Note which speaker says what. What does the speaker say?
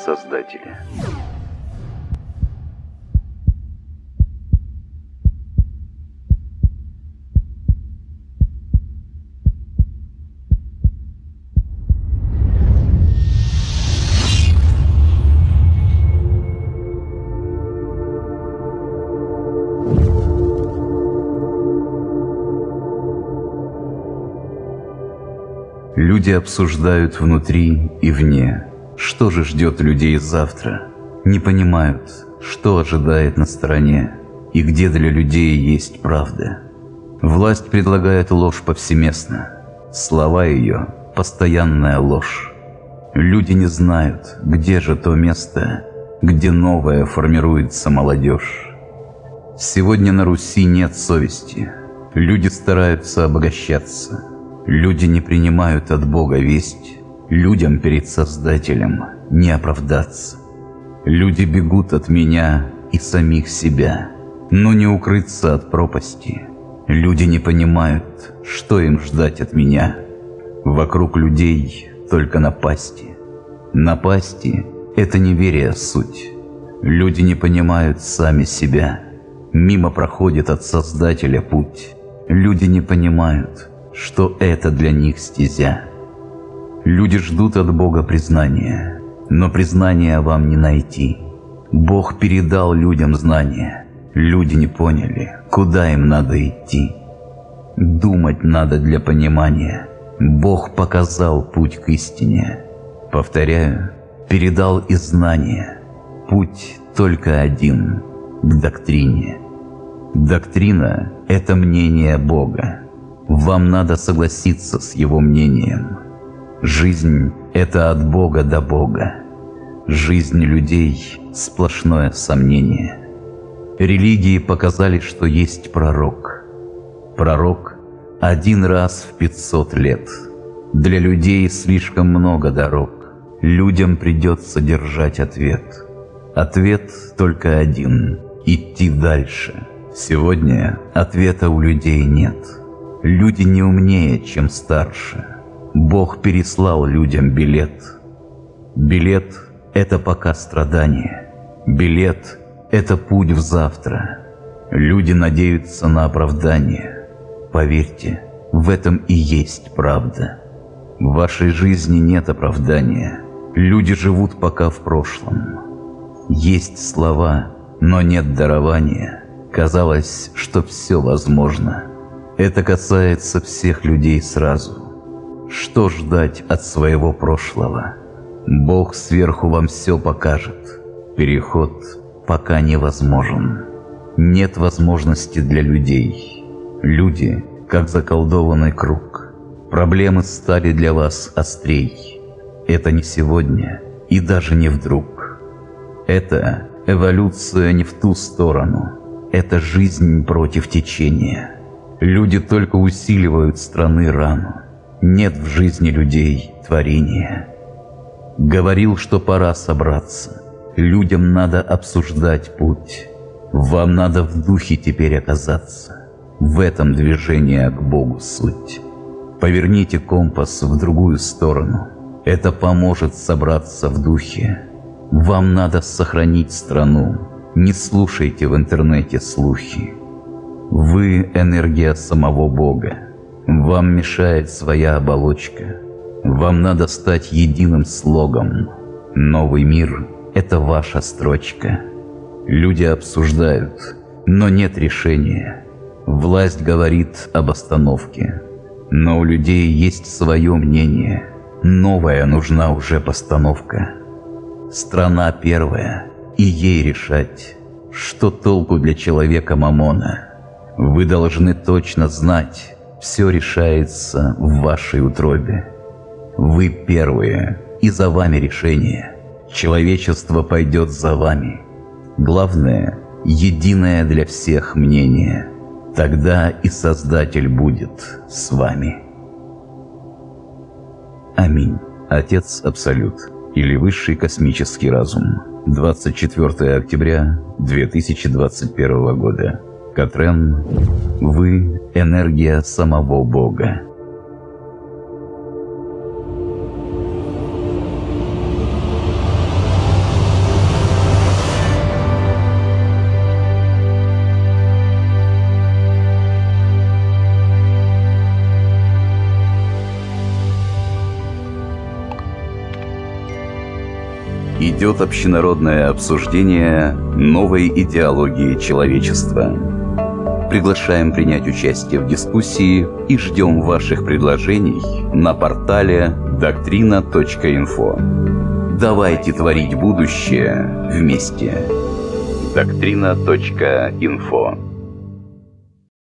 Speaker 1: Создателя. Люди обсуждают внутри и вне, что же ждет людей завтра. Не понимают, что ожидает на стороне и где для людей есть правда. Власть предлагает ложь повсеместно, слова ее – постоянная ложь. Люди не знают, где же то место, где новая формируется молодежь. Сегодня на Руси нет совести, люди стараются обогащаться. Люди не принимают от Бога весть, людям перед Создателем не оправдаться. Люди бегут от меня и самих себя, но не укрыться от пропасти. Люди не понимают, что им ждать от меня. Вокруг людей только напасти. Напасти – это неверие суть. Люди не понимают сами себя. Мимо проходит от Создателя путь. Люди не понимают, что это для них стезя. Люди ждут от Бога признания, но признания вам не найти. Бог передал людям знания, люди не поняли, куда им надо идти. Думать надо для понимания, Бог показал путь к истине. Повторяю, передал и знания, путь только один – к доктрине. Доктрина – это мнение Бога. Вам надо согласиться с Его мнением. Жизнь – это от Бога до Бога. Жизнь людей – сплошное сомнение. Религии показали, что есть пророк. Пророк – один раз в 500 лет. Для людей слишком много дорог. Людям придется держать ответ. Ответ только один – идти дальше. Сегодня ответа у людей нет. Люди не умнее, чем старше. Бог переслал людям билет. Билет – это пока страдание. Билет – это путь в завтра. Люди надеются на оправдание. Поверьте, в этом и есть правда. В вашей жизни нет оправдания. Люди живут пока в прошлом. Есть слова, но нет дарования. Казалось, что все возможно. Это касается всех людей сразу. Что ждать от своего прошлого? Бог сверху вам все покажет. Переход пока невозможен. Нет возможности для людей. Люди, как заколдованный круг. Проблемы стали для вас острей. Это не сегодня и даже не вдруг. Это эволюция не в ту сторону. Это жизнь против течения. Люди только усиливают страны рану. Нет в жизни людей творения. Говорил, что пора собраться. Людям надо обсуждать путь. Вам надо в духе теперь оказаться. В этом движение к Богу суть. Поверните компас в другую сторону. Это поможет собраться в духе. Вам надо сохранить страну. Не слушайте в интернете слухи. Вы – энергия самого Бога. Вам мешает своя оболочка. Вам надо стать единым слогом. Новый мир – это ваша строчка. Люди обсуждают, но нет решения. Власть говорит об остановке. Но у людей есть свое мнение. Новая нужна уже постановка. Страна первая, и ей решать, что толку для человека мамона. Вы должны точно знать, все решается в вашей утробе. Вы первые, и за вами решение. Человечество пойдет за вами. Главное – единое для всех мнение. Тогда и Создатель будет с вами. Аминь. Отец Абсолют или Высший космический разум. 24 октября 2021 года. Катрен, вы – энергия самого Бога. идет общенародное обсуждение новой идеологии человечества. Приглашаем принять участие в дискуссии и ждем ваших предложений на портале doctrina.info. Давайте творить будущее вместе. Doctrina.info